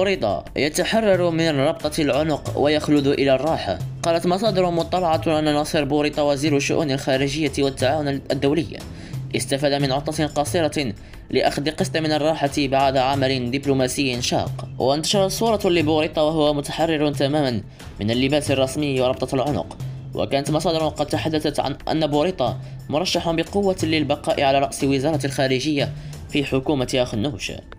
بوريطة يتحرر من ربطة العنق ويخلد إلى الراحة. قالت مصادر مطلعة أن ناصر بوريطة وزير الشؤون الخارجية والتعاون الدولي استفاد من عطلة قصيرة لأخذ قسط من الراحة بعد عمل دبلوماسي شاق. وانتشرت صورة لبوريطة وهو متحرر تماما من اللباس الرسمي وربطة العنق، وكانت مصادر قد تحدثت عن أن بوريطة مرشح بقوة للبقاء على رأس وزارة الخارجية في حكومة أخنوش.